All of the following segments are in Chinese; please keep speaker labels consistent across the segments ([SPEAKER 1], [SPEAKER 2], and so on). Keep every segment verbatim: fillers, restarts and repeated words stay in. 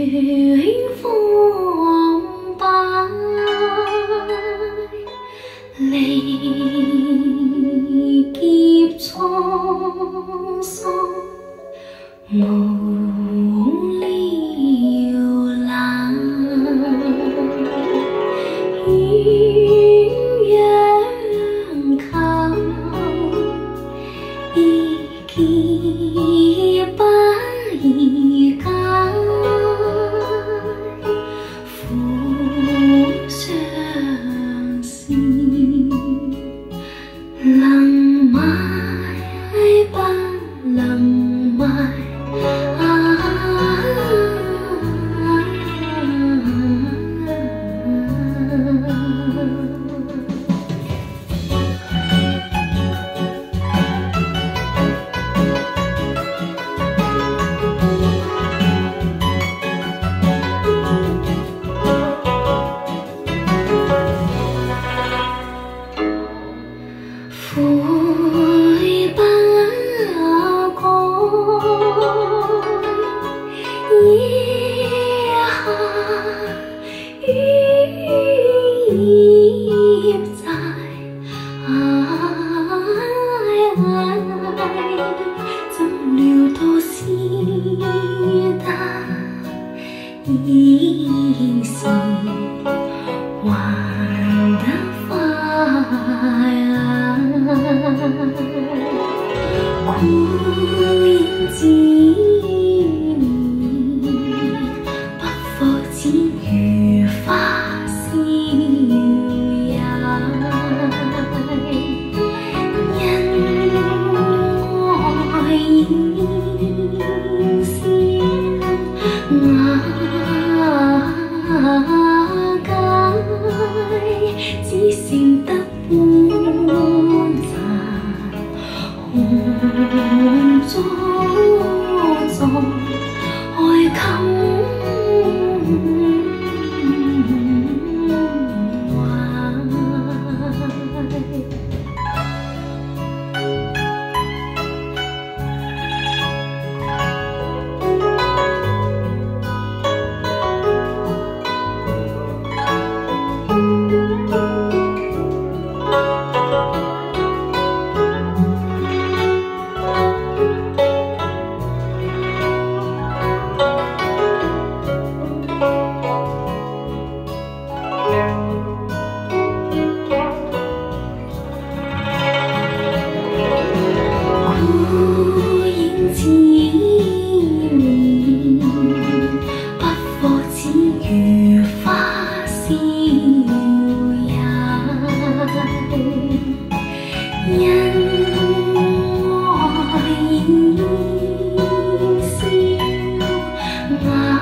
[SPEAKER 1] 風擺，離劫滄桑，無聊懶。鴛鴦靠，一劫不移解。苦相思，能買不能買。啊悔不該，以下於業債。唉唉，怎料到是得已是還得快。孤影自憐，不復只如花逍遙。因愛現笑瓦解，只剩得半殘。紅妝妝愛襟懷。自憐，不復只如花逍遙。因愛現笑瓦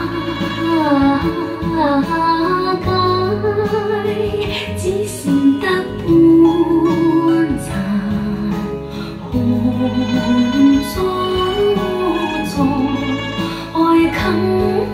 [SPEAKER 1] 解，只剩得半殘。紅妝妝愛襟。